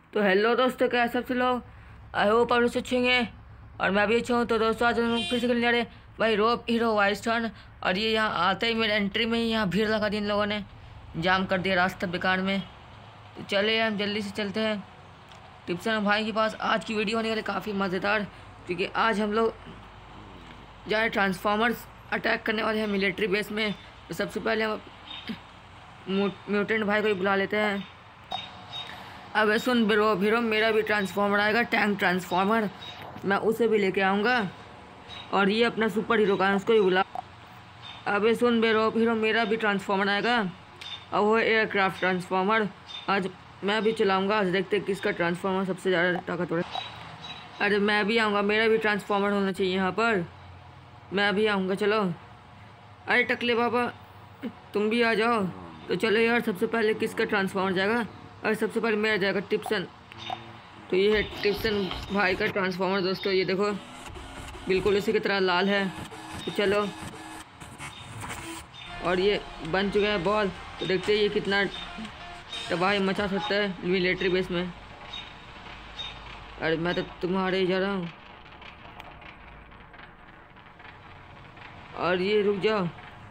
तो हेलो दोस्तों, क्या सब से लोग आई होप आप लोग अच्छे होंगे और मैं भी अच्छा हूँ। तो दोस्तों आज हम लोग फिर से खेलने जा रहे हैं भाई रोप हीरो वाइस टर्न। और ये यहाँ आते ही मेरे एंट्री में ही यहाँ भीड़ लगा दी इन लोगों ने, जाम कर दिया रास्ता बेकार में। तो चले हम जल्दी से चलते हैं टिप्सन भाई के पास। आज की वीडियो होने वाली काफ़ी मज़ेदार, क्योंकि आज हम लोग जाए ट्रांसफॉर्मर्स अटैक करने वाले हैं मिलिट्री बेस में। तो सबसे पहले हम म्यूटेंट भाई को ही बुला लेते हैं। अब सुन ब्रो हीरो, मेरा भी ट्रांसफॉर्मर आएगा, टैंक ट्रांसफॉर्मर, मैं उसे भी लेके आऊँगा। और ये अपना सुपर हीरो का है, उसको भी बुला। अब सुन ब्रो हीरो, मेरा भी ट्रांसफॉर्मर आएगा और वो एयरक्राफ्ट ट्रांसफॉर्मर। आज मैं भी चलाऊँगा, आज देखते हैं किसका ट्रांसफॉर्मर सबसे ज़्यादा ताकतवर है। अरे मैं भी आऊँगा, मेरा भी ट्रांसफॉर्मर होना चाहिए यहाँ पर, मैं भी आऊँगा। चलो अरे टकले बाबा तुम भी आ जाओ। तो चलो यार, सबसे पहले किसका ट्रांसफॉर्मर जाएगा? और सबसे पहले मेरा जाएगा टिप्सन। तो ये है टिप्सन भाई का ट्रांसफॉर्मर दोस्तों, ये देखो बिल्कुल इसी की तरह लाल है। तो चलो, और ये बन चुका है बॉल। तो देखते हैं ये कितना तबाही मचा सकता है मिलिट्री बेस में। अरे मैं तो तुम्हारे ही जा रहा हूँ। और ये रुक जाओ।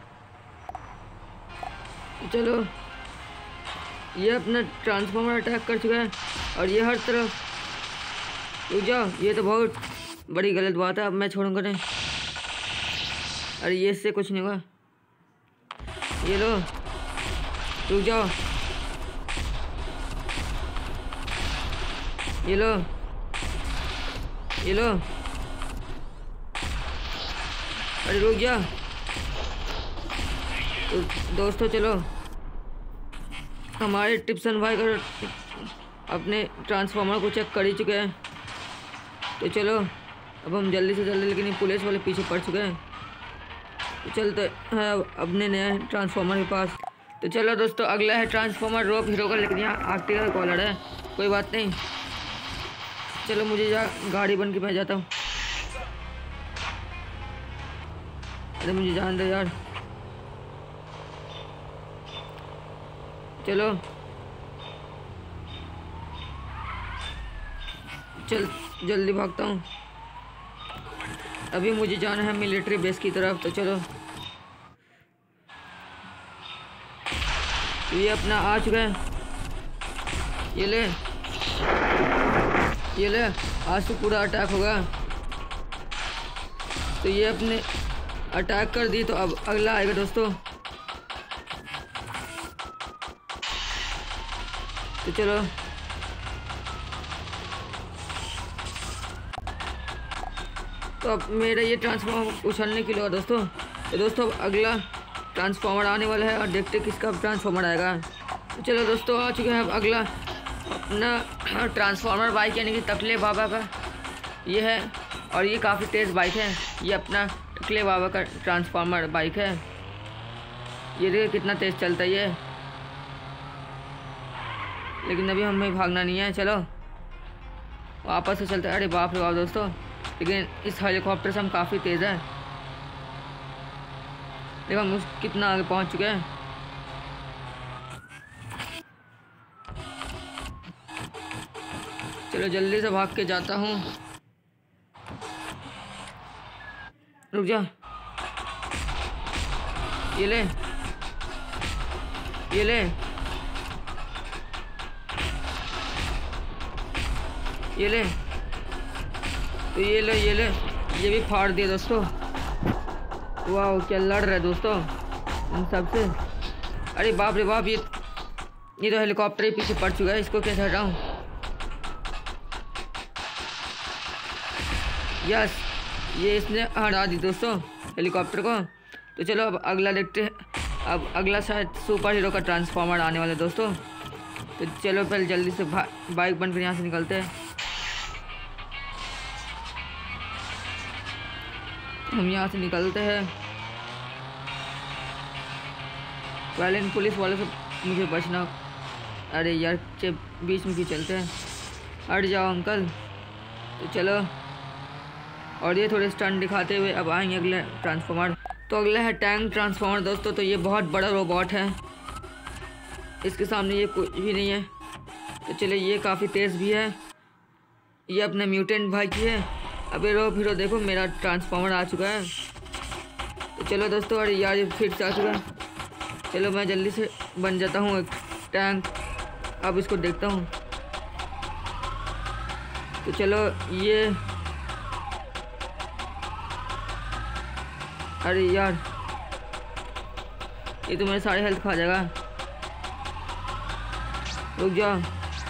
चलो, ये अपना ट्रांसफॉर्मर अटैक कर चुका है और ये हर तरफ। रुक जाओ, ये तो बहुत बड़ी गलत बात है, अब मैं छोड़ूंगा नहीं। अरे ये इससे कुछ नहीं होगा, ये लो। रुक जाओ, ये लो, ये लो। अरे रुक जा। तो दोस्तों चलो, हमारे टिप्सन भाई का अपने ट्रांसफार्मर को चेक कर ही चुके हैं। तो चलो अब हम जल्दी से जल्दी, लेकिन पुलिस वाले पीछे पड़ चुके हैं। तो चलते हैं अपने नए ट्रांसफार्मर के पास। तो चलो दोस्तों, अगला है ट्रांसफार्मर रोप हीरो का, लेकिन यहाँ आर्टिका का कॉलर है, कोई बात नहीं। चलो मुझे गाड़ी बन के मैं जाता हूँ। अरे मुझे जान दो यार। चलो चल जल्दी भागता हूँ, अभी मुझे जाना है मिलिट्री बेस की तरफ। तो चलो, ये अपना आ चुका है, ये ले, ये ले। आज तो पूरा अटैक होगा। तो ये अपने अटैक कर दी, तो अब अगला आएगा दोस्तों। तो चलो, तो अब मेरा ये ट्रांसफॉर्मर उछलने के लिए दोस्तों। तो दोस्तों अब अगला ट्रांसफॉर्मर आने वाला है और देखते किसका ट्रांसफॉर्मर आएगा। तो चलो दोस्तों, आ चुके हैं अब अगला अपना ट्रांसफॉर्मर बाइक, यानी कि टकले बाबा का ये है। और ये काफ़ी तेज़ बाइक है, ये अपना टकले बाबा का ट्रांसफॉर्मर बाइक है। ये देखिए कितना तेज़ चलता है ये, लेकिन अभी हमें भागना नहीं है। चलो वापस से चलते हैं। अरे बाप रे बाप दोस्तों, लेकिन इस हेलीकॉप्टर से हम काफ़ी तेज़ है। देखो हम कितना आगे पहुंच चुके हैं। चलो जल्दी से भाग के जाता हूँ। रुक जा, ये ले, ये ले, ये ले। तो ये ले, ये ले, ये भी फाड़ दिया दोस्तों। वाह क्या लड़ रहा है दोस्तों इन सब से। अरे बाप रे बाप, ये तो हेलीकॉप्टर ही पीछे पड़ चुका है, इसको कैसे हटाऊं? यस, ये इसने हटा दी दोस्तों हेलीकॉप्टर को। तो चलो अब अगला देखते हैं। अब अगला शायद सुपर हीरो का ट्रांसफॉर्मर आने वाला है दोस्तों। तो चलो पहले जल्दी से बाइक बनकर यहाँ से निकलते हैं। हम यहाँ से निकलते हैं। पहले इन पुलिस वालों से मुझे बचना। अरे यार बीच में क्यों चलते हैं, हट जाओ अंकल। तो चलो, और ये थोड़े स्टंट दिखाते हुए अब आएंगे अगले ट्रांसफॉर्मर। तो अगला है टैंक ट्रांसफॉर्मर दोस्तों। तो ये बहुत बड़ा रोबोट है, इसके सामने ये कुछ भी नहीं है। तो चलिए ये काफ़ी तेज़ भी है, ये अपने म्यूटेंट भाई की है। अबे रो फिर देखो मेरा ट्रांसफॉर्मर आ चुका है। तो चलो दोस्तों, अरे यार ये फिर से आ चुका है। चलो मैं जल्दी से बन जाता हूँ एक टैंक। अब इसको देखता हूँ। तो चलो ये, अरे यार ये तो मेरे सारे हेल्थ खा जाएगा। रुक जाओ।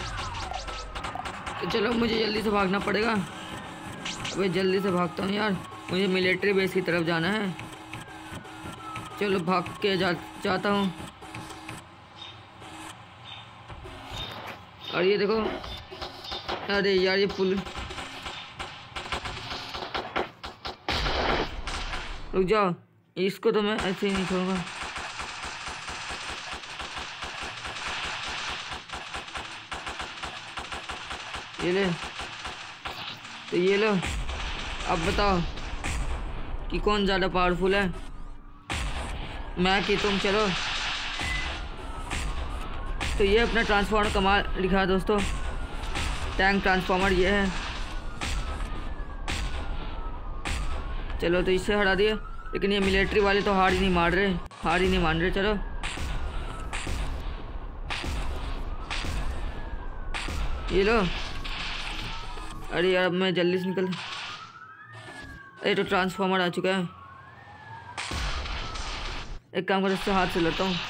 तो चलो मुझे जल्दी से भागना पड़ेगा। अबे जल्दी से भागता हूँ यार, मुझे मिलिट्री बेस की तरफ जाना है। चलो भाग के जाता हूँ। और ये देखो, अरे यार ये पुल, रुक जाओ, इसको तो मैं ऐसे ही नहीं छोड़ूंगा। ये ले, तो ये लो। अब बताओ कि कौन ज़्यादा पावरफुल है, मैं कि तुम। चलो तो ये अपना ट्रांसफॉर्मर कमाल दिखा दोस्तों, टैंक ट्रांसफॉर्मर ये है। चलो तो इससे हटा दिया, लेकिन ये मिलिट्री वाले तो हार ही नहीं मान रहे, चलो ये लो। अरे यार अब मैं जल्दी से निकल, अरे तो ट्रांसफॉर्मर आ चुका है। एक काम कर, इससे हाथ से लड़ता हूँ।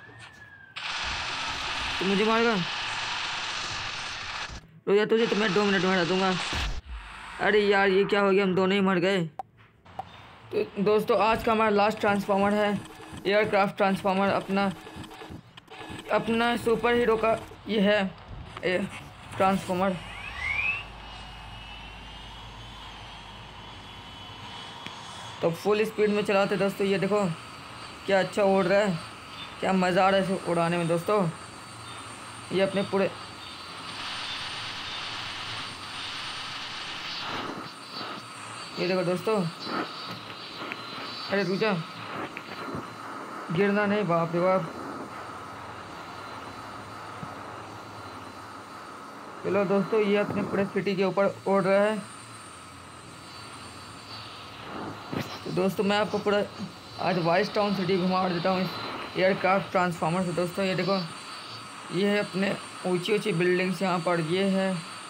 तो मुझे मारेगा, रुक जा, तुझे तो मैं 2 मिनट में हटा दूंगा। अरे यार ये क्या हो गया, हम दोनों ही मर गए। तो दोस्तों आज का हमारा लास्ट ट्रांसफॉर्मर है एयरक्राफ्ट ट्रांसफॉर्मर, अपना सुपर हीरो का ये है ट्रांसफॉर्मर। तो फुल स्पीड में चलाते दोस्तों, ये देखो क्या अच्छा उड़ रहा है, क्या मज़ा आ रहा है इसे उड़ाने में दोस्तों। ये अपने पूरे, ये देखो दोस्तों, अरे रुक जा, गिरना नहीं, बाप रे बाप। चलो दोस्तों, ये अपने पूरे सिटी के ऊपर उड़ रहा है। तो दोस्तों मैं आपको पूरा आज वाइस टाउन सिटी घुमा देता हूँ इस एयरक्राफ्ट ट्रांसफॉर्मर से। दोस्तों ये देखो, ये है अपने ऊंची ऊंची बिल्डिंग्स यहाँ पर, ये है,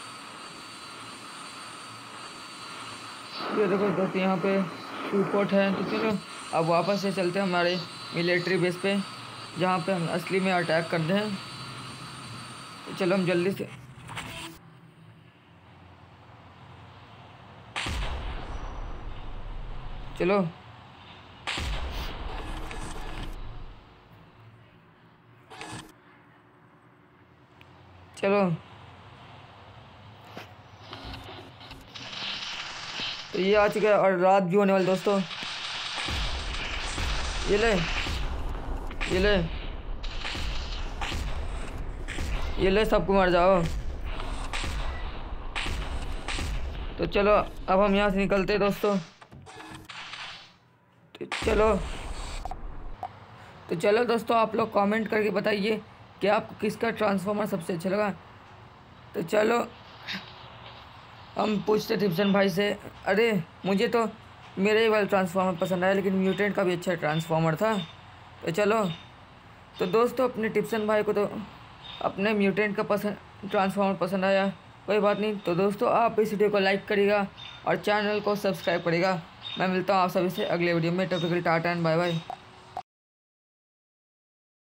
ये देखो दोस्तों यहाँ पे सुपोर्ट है। तो चलो अब वापस से चलते हैं हमारे मिलिट्री बेस पे, जहाँ पे हम असली में अटैक करते हैं। तो चलो हम जल्दी से, चलो चलो। तो ये आ चुका है और रात भी होने वाली दोस्तों। ये ले, ये ले, ये ले, सबको मर जाओ। तो चलो अब हम यहाँ से निकलते हैं दोस्तों। तो चलो दोस्तों, आप लोग कमेंट करके बताइए कि आपको किसका ट्रांसफॉर्मर सबसे अच्छा लगा। तो चलो हम पूछते टिप्सन भाई से। अरे मुझे तो मेरे ही वाला ट्रांसफॉर्मर पसंद आया, लेकिन म्यूटेंट का भी अच्छा ट्रांसफॉर्मर था। तो चलो, तो दोस्तों अपने टिप्सन भाई को तो अपने म्यूटेंट का ट्रांसफॉर्मर पसंद आया, कोई बात नहीं। तो दोस्तों आप इस वीडियो को लाइक करिएगा और चैनल को सब्सक्राइब करिएगा। मैं मिलता हूँ आप सभी से अगले वीडियो में। तब तक के लिए टाटा एंड बाय बाय।